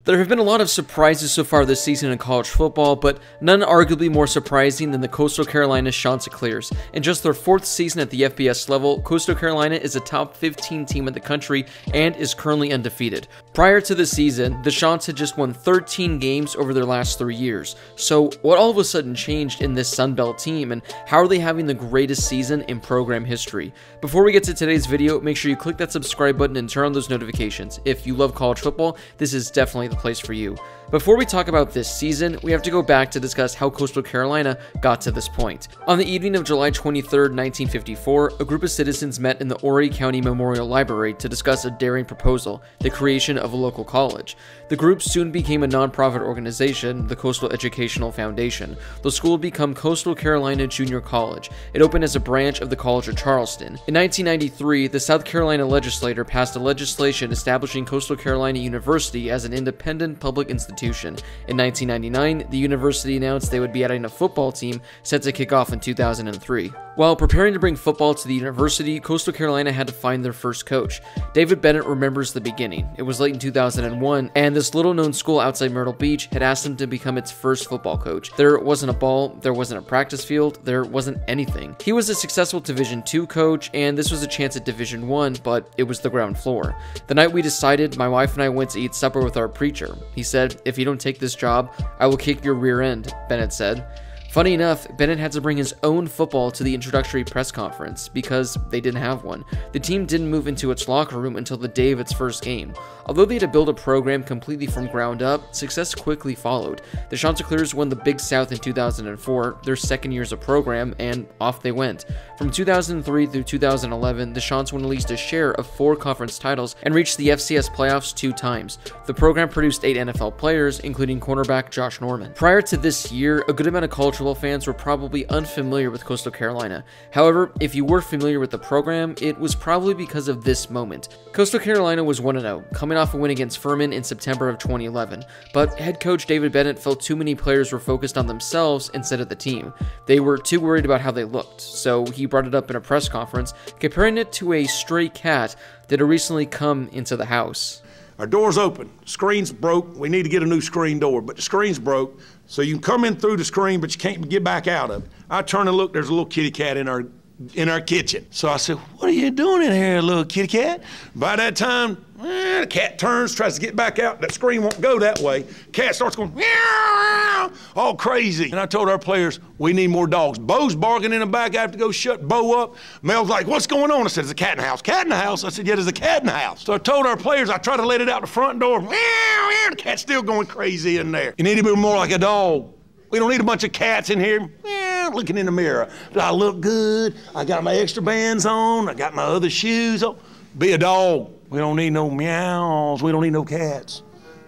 There have been a lot of surprises so far this season in college football, but none arguably more surprising than the Coastal Carolina Chanticleers. In just their 4th season at the FBS level, Coastal Carolina is a top 15 team in the country and is currently undefeated. Prior to the season, the Chants had just won 13 games over their last 3 years. So what all of a sudden changed in this Sun Belt team, and how are they having the greatest season in program history? Before we get to today's video, make sure you click that subscribe button and turn on those notifications. If you love college football, this is definitely the place for you. Before we talk about this season, we have to go back to discuss how Coastal Carolina got to this point. On the evening of July 23, 1954, a group of citizens met in the Horry County Memorial Library to discuss a daring proposal, the creation of a local college. The group soon became a nonprofit organization, the Coastal Educational Foundation. The school would become Coastal Carolina Junior College. It opened as a branch of the College of Charleston. In 1993, the South Carolina legislature passed a legislation establishing Coastal Carolina University as an independent public institution. In 1999, the university announced they would be adding a football team set to kick off in 2003. While preparing to bring football to the university, Coastal Carolina had to find their first coach. David Bennett remembers the beginning. It was late in 2001, and this little-known school outside Myrtle Beach had asked him to become its first football coach. There wasn't a ball, there wasn't a practice field, there wasn't anything. He was a successful Division II coach, and this was a chance at Division I, but it was the ground floor. The night we decided, my wife and I went to eat supper with our preacher. He said, "If you don't take this job, I will kick your rear end," Bennett said. Funny enough, Bennett had to bring his own football to the introductory press conference because they didn't have one. The team didn't move into its locker room until the day of its first game. Although they had to build a program completely from ground up, success quickly followed. The Chanticleers won the Big South in 2004, their second year as a program, and off they went. From 2003 through 2011, the Chants won at least a share of 4 conference titles and reached the FCS playoffs 2 times. The program produced 8 NFL players, including cornerback Josh Norman. Prior to this year, a good amount of college football fans were probably unfamiliar with Coastal Carolina. However, if you were familiar with the program, it was probably because of this moment. Coastal Carolina was 1-0, coming off a win against Furman in September of 2011, but head coach David Bennett felt too many players were focused on themselves instead of the team. They were too worried about how they looked, so he brought it up in a press conference, comparing it to a stray cat that had recently come into the house. Our door's open, screen's broke, we need to get a new screen door, but the screen's broke, so you can come in through the screen, but you can't get back out of it. I turn and look, there's a little kitty cat in our kitchen. So I said, "What are you doing in here, little kitty cat?" By that time, the cat turns, tries to get back out. That screen won't go that way. Cat starts going, meow, all crazy. And I told our players, we need more dogs. Bo's barking in the back. I have to go shut Bo up. Mel's like, "What's going on?" I said, "There's a cat in the house." "Cat in the house?" I said, "Yeah, there's a cat in the house." So I told our players, I tried to let it out the front door. Meow, meow, the cat's still going crazy in there. You need to be more like a dog. We don't need a bunch of cats in here. Looking in the mirror. Do I look good? I got my extra bands on. I got my other shoes on. Be a dog. We don't need no meows. We don't need no cats.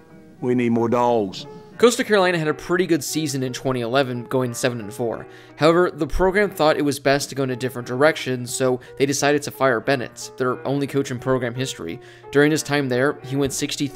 We need more dogs. Coastal Carolina had a pretty good season in 2011, going 7-4. However, the program thought it was best to go in a different direction, so they decided to fire Bennett, their only coach in program history. During his time there, he went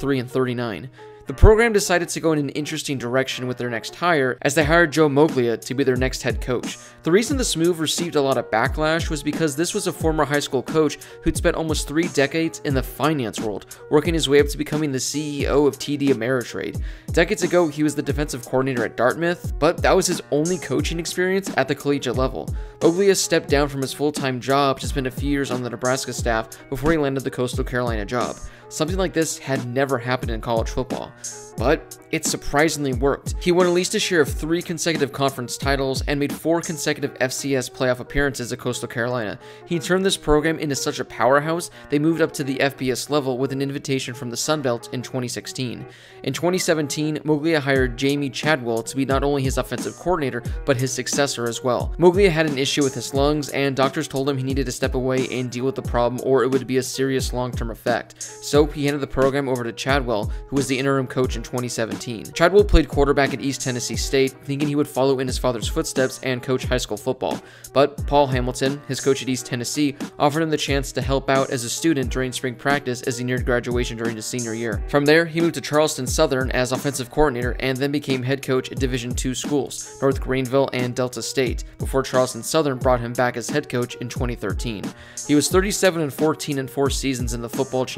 63-39. The program decided to go in an interesting direction with their next hire, as they hired Joe Moglia to be their next head coach. The reason this move received a lot of backlash was because this was a former high school coach who'd spent almost 3 decades in the finance world, working his way up to becoming the CEO of TD Ameritrade. Decades ago, he was the defensive coordinator at Dartmouth, but that was his only coaching experience at the collegiate level. Moglia stepped down from his full-time job to spend a few years on the Nebraska staff before he landed the Coastal Carolina job. Something like this had never happened in college football, but it surprisingly worked. He won at least a share of 3 consecutive conference titles and made 4 consecutive FCS playoff appearances at Coastal Carolina. He turned this program into such a powerhouse, they moved up to the FBS level with an invitation from the Sun Belt in 2016. In 2017, Moglia hired Jamie Chadwell to be not only his offensive coordinator, but his successor as well. Moglia had an issue with his lungs, and doctors told him he needed to step away and deal with the problem, or it would be a serious long-term effect. So he handed the program over to Chadwell, who was the interim coach in 2017. Chadwell played quarterback at East Tennessee State, thinking he would follow in his father's footsteps and coach high school football. But Paul Hamilton, his coach at East Tennessee, offered him the chance to help out as a student during spring practice as he neared graduation during his senior year. From there, he moved to Charleston Southern as offensive coordinator and then became head coach at Division II schools, North Greenville and Delta State, before Charleston Southern brought him back as head coach in 2013. He was 37-14 in 4 seasons in the football championship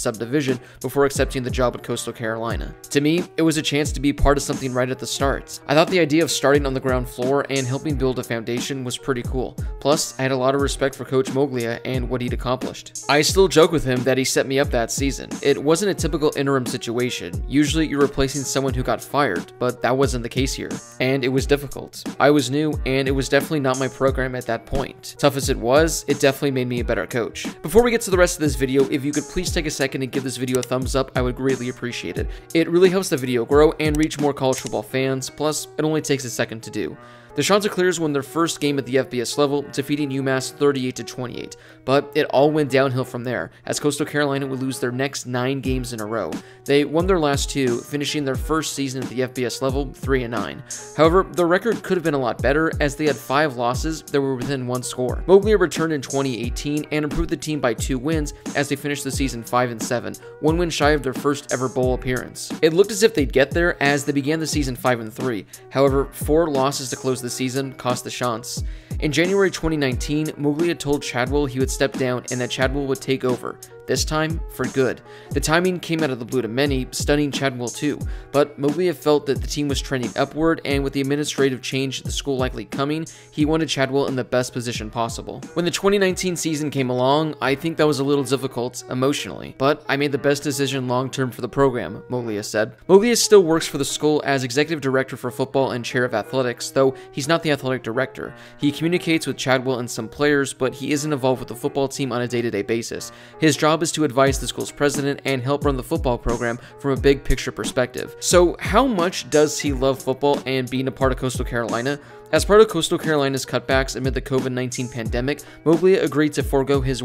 subdivision before accepting the job at Coastal Carolina. To me, it was a chance to be part of something right at the start. I thought the idea of starting on the ground floor and helping build a foundation was pretty cool. Plus, I had a lot of respect for Coach Moglia and what he'd accomplished. I still joke with him that he set me up that season. It wasn't a typical interim situation. Usually you're replacing someone who got fired, but that wasn't the case here. And it was difficult. I was new, and it was definitely not my program at that point. Tough as it was, it definitely made me a better coach. Before we get to the rest of this video, if you could please take a second and give this video a thumbs up, I would greatly appreciate it. It really helps the video grow and reach more college football fans, plus it only takes a second to do. The Chanticleers won their first game at the FBS level, defeating UMass 38-28, but it all went downhill from there, as Coastal Carolina would lose their next 9 games in a row. They won their last 2, finishing their first season at the FBS level 3-9. However, the record could have been a lot better, as they had 5 losses that were within 1 score. Moglia returned in 2018 and improved the team by 2 wins, as they finished the season 5-7, 1 win shy of their first ever bowl appearance. It looked as if they'd get there, as they began the season 5-3. However, 4 losses to close the season cost the Chants. In January 2019, Moglia told Chadwell he would step down and that Chadwell would take over, this time for good. The timing came out of the blue to many, stunning Chadwell too, but Moglia felt that the team was trending upward, and with the administrative change at the school likely coming, he wanted Chadwell in the best position possible. When the 2019 season came along, I think that was a little difficult emotionally, but I made the best decision long-term for the program, Moglia said. Moglia still works for the school as executive director for football and chair of athletics, though he's not the athletic director. He communicates with Chadwell and some players, but he isn't involved with the football team on a day-to-day basis. His job is to advise the school's president and help run the football program from a big picture perspective. So how much does he love football and being a part of Coastal Carolina? As part of Coastal Carolina's cutbacks amid the COVID-19 pandemic, Moglia agreed to forego his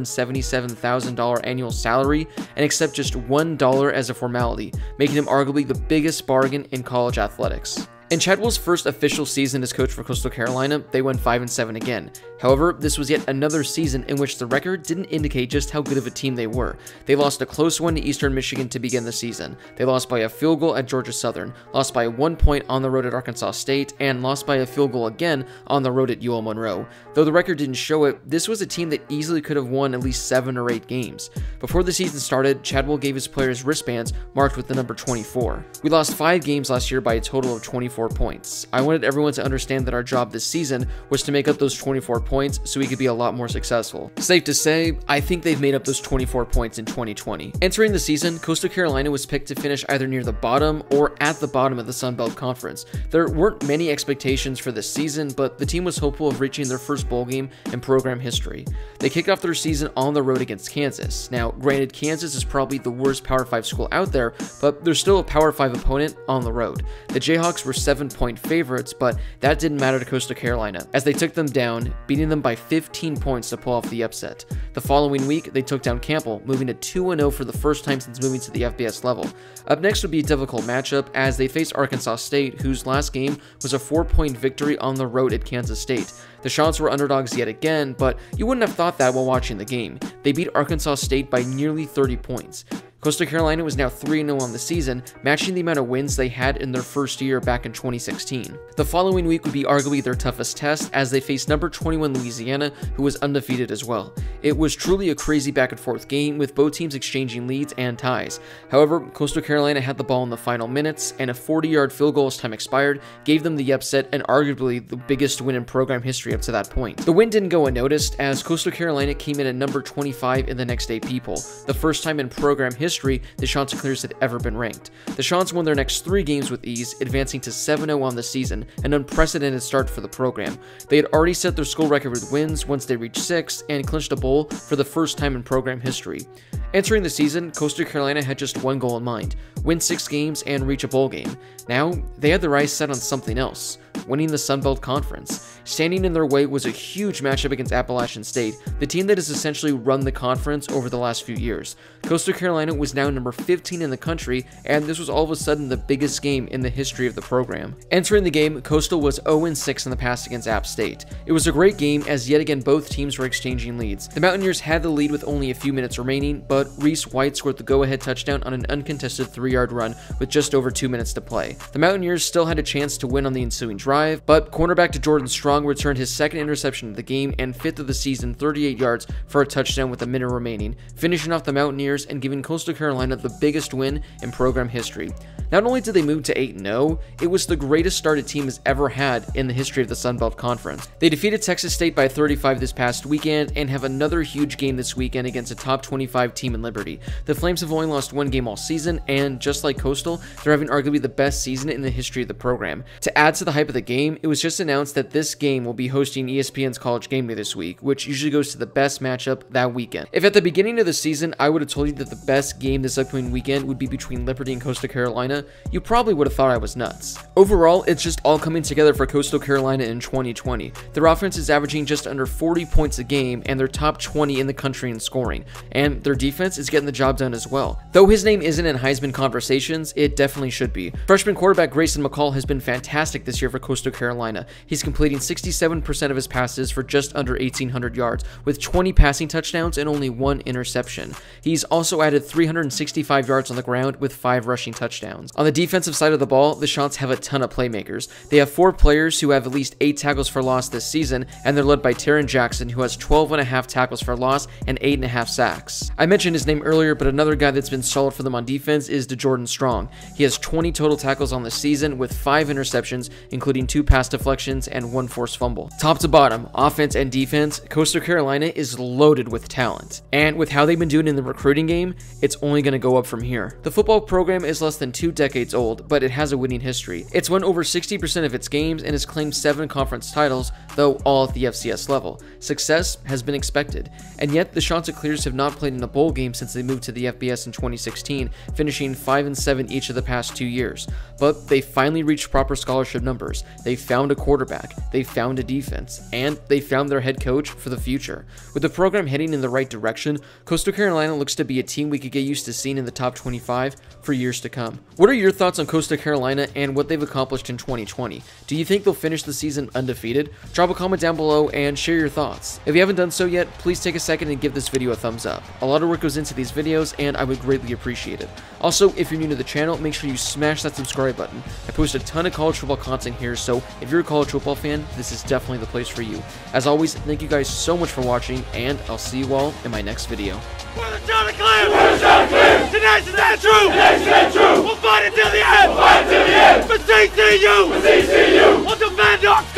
$177,000 annual salary and accept just $1 as a formality, making him arguably the biggest bargain in college athletics. In Chadwell's first official season as coach for Coastal Carolina, they went 5-7 again. However, this was yet another season in which the record didn't indicate just how good of a team they were. They lost a close one to Eastern Michigan to begin the season. They lost by a field goal at Georgia Southern, lost by 1 point on the road at Arkansas State, and lost by a field goal again on the road at UL Monroe. Though the record didn't show it, this was a team that easily could have won at least 7 or 8 games. Before the season started, Chadwell gave his players wristbands marked with the number 24. We lost 5 games last year by a total of 24 points. I wanted everyone to understand that our job this season was to make up those 24 points so we could be a lot more successful. Safe to say, I think they've made up those 24 points in 2020. Entering the season, Coastal Carolina was picked to finish either near the bottom or at the bottom of the Sun Belt Conference. There weren't many expectations for this season, but the team was hopeful of reaching their first bowl game in program history. They kicked off their season on the road against Kansas. Now, granted, Kansas is probably the worst Power 5 school out there, but they're still a Power 5 opponent on the road. The Jayhawks were 7-point favorites, but that didn't matter to Coastal Carolina, as they took them down, beating them by 15 points to pull off the upset. The following week, they took down Campbell, moving to 2-0 for the first time since moving to the FBS level. Up next would be a difficult matchup, as they faced Arkansas State, whose last game was a 4-point victory on the road at Kansas State. The Chants were underdogs yet again, but you wouldn't have thought that while watching the game. They beat Arkansas State by nearly 30 points. Coastal Carolina was now 3-0 on the season, matching the amount of wins they had in their first year back in 2016. The following week would be arguably their toughest test, as they faced number 21 Louisiana, who was undefeated as well. It was truly a crazy back and forth game, with both teams exchanging leads and ties. However, Coastal Carolina had the ball in the final minutes, and a 40-yard field goal as time expired gave them the upset and arguably the biggest win in program history up to that point. The win didn't go unnoticed, as Coastal Carolina came in at number 25 in the next 8 people, the first time in program history the Chanticleers had ever been ranked. The Chants won their next 3 games with ease, advancing to 7-0 on the season, an unprecedented start for the program. They had already set their school record with wins once they reached 6 and clinched a bowl for the first time in program history. Entering the season, Coastal Carolina had just one goal in mind: win 6 games and reach a bowl game. Now, they had their eyes set on something else: winning the Sun Belt Conference. Standing in their way was a huge matchup against Appalachian State, the team that has essentially run the conference over the last few years. Coastal Carolina was now number 15 in the country, and this was all of a sudden the biggest game in the history of the program. Entering the game, Coastal was 0-6 in the past against App State. It was a great game, as yet again both teams were exchanging leads. The Mountaineers had the lead with only a few minutes remaining, but Reese White scored the go-ahead touchdown on an uncontested 3-yard run with just over 2 minutes to play. The Mountaineers still had a chance to win on the ensuing drive, but cornerback to Jordan Straw Strong returned his second interception of the game and 5th of the season, 38 yards for a touchdown with a minute remaining, finishing off the Mountaineers and giving Coastal Carolina the biggest win in program history. Not only did they move to 8-0, it was the greatest start a team has ever had in the history of the Sun Belt Conference. They defeated Texas State by 35 this past weekend and have another huge game this weekend against a top 25 team in Liberty. The Flames have only lost one game all season, and just like Coastal, they're having arguably the best season in the history of the program. To add to the hype of the game, it was just announced that this game will be hosting ESPN's College Game Day this week, which usually goes to the best matchup that weekend. If at the beginning of the season I would have told you that the best game this upcoming weekend would be between Liberty and Coastal Carolina, you probably would have thought I was nuts. Overall, it's just all coming together for Coastal Carolina in 2020. Their offense is averaging just under 40 points a game, and they're top 20 in the country in scoring, and their defense is getting the job done as well. Though his name isn't in Heisman conversations, it definitely should be. Freshman quarterback Grayson McCall has been fantastic this year for Coastal Carolina. He's completing 67% of his passes for just under 1,800 yards, with 20 passing touchdowns and only 1 interception. He's also added 365 yards on the ground with 5 rushing touchdowns. On the defensive side of the ball, the Chants have a ton of playmakers. They have 4 players who have at least 8 tackles for loss this season, and they're led by Taron Jackson, who has 12.5 tackles for loss and 8.5 sacks. I mentioned his name earlier, but another guy that's been solid for them on defense is DeJordan Strong. He has 20 total tackles on the season with 5 interceptions, including 2 pass deflections and 1 forced fumble. Top to bottom, offense and defense, Coastal Carolina is loaded with talent. And with how they've been doing in the recruiting game, it's only going to go up from here. The football program is less than 2 decades old, but it has a winning history. It's won over 60% of its games and has claimed 7 conference titles, though all at the FCS level. Success has been expected, and yet the Chanticleers have not played in a bowl game since they moved to the FBS in 2016, finishing 5-7 each of the past 2 years. But they finally reached proper scholarship numbers. They found a quarterback, they found a defense, and they found their head coach for the future. With the program heading in the right direction, Coastal Carolina looks to be a team we could get used to seeing in the top 25 for years to come. What are your thoughts on Coastal Carolina and what they've accomplished in 2020? Do you think they'll finish the season undefeated? Drop a comment down below and share your thoughts. If you haven't done so yet, please take a second and give this video a thumbs up. A lot of work goes into these videos and I would greatly appreciate it. Also, if you're new to the channel, make sure you smash that subscribe button. I post a ton of college football content here, so if you're a college football fan, this is definitely the place for you. As always, thank you guys so much for watching, and I'll see you all in my next video. We're the Chanticleers! We're the Chanticleers! Today's that true! Today's that true! We'll fight until the end! We'll fight until the end! For CCU! For CCU! We'll defend our